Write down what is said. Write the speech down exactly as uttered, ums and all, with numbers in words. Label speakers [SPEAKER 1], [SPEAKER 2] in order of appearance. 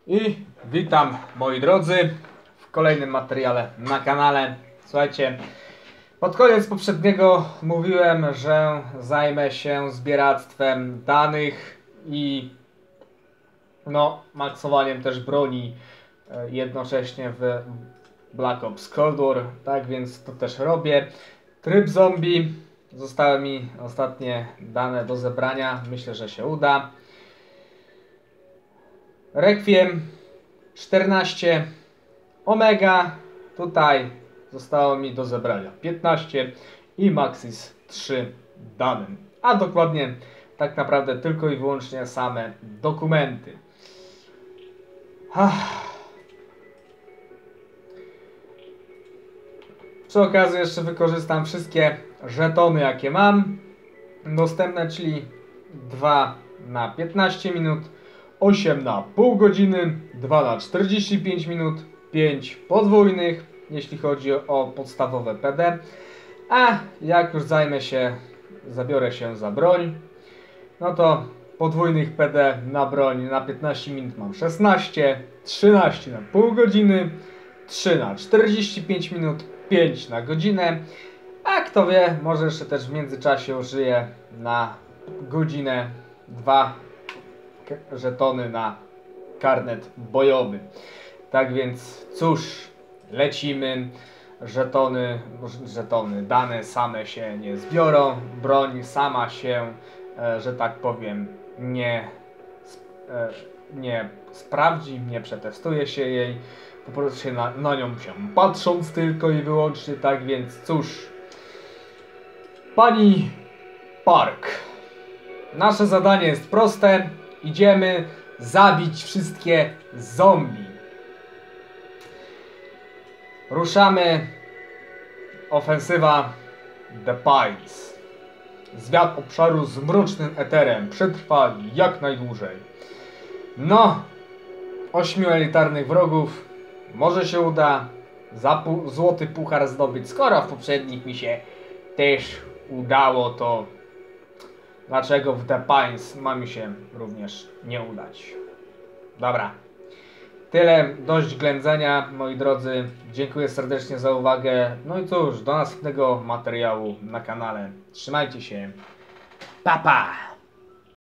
[SPEAKER 1] I witam, moi drodzy, w kolejnym materiale na kanale. Słuchajcie, pod koniec poprzedniego mówiłem, że zajmę się zbieractwem danych i no, maksowaniem też broni jednocześnie w Black Ops Cold War. Tak więc to też robię. Tryb zombie. Zostały mi ostatnie dane do zebrania. Myślę, że się uda. Requiem czternaście, Omega tutaj zostało mi do zebrania piętnaście i Maxis trzy dane, a dokładnie tak naprawdę tylko i wyłącznie same dokumenty. Przy okazji jeszcze wykorzystam wszystkie żetony, jakie mam dostępne, czyli dwa na piętnaście minut, osiem na pół godziny, dwa na czterdzieści pięć minut, pięć podwójnych, jeśli chodzi o podstawowe P D. A jak już zajmę się, zabiorę się za broń, no to podwójnych P D na broń na piętnaście minut mam szesnaście, trzynaście na pół godziny, trzy na czterdzieści pięć minut, pięć na godzinę. A kto wie, może jeszcze też w międzyczasie użyję na godzinę dwa żetony na karnet bojowy. Tak więc cóż, lecimy. Żetony, żetony, dane same się nie zbiorą. Broń sama się, że tak powiem, nie, nie sprawdzi, nie przetestuje się jej. Po prostu się na, na nią się patrząc tylko i wyłącznie. Tak więc cóż, pani Park, nasze zadanie jest proste. Idziemy zabić wszystkie zombie. Ruszamy. Ofensywa The Pines. Zwiat obszaru z mrocznym eterem przetrwa jak najdłużej. No, ośmiu elitarnych wrogów. Może się uda za pu złoty puchar zdobyć. Skoro w poprzednich mi się też udało, to dlaczego w The Pines ma mi się również nie udać? Dobra. Tyle, dość ględzenia, moi drodzy. Dziękuję serdecznie za uwagę. No i cóż, do następnego materiału na kanale. Trzymajcie się. Pa, pa!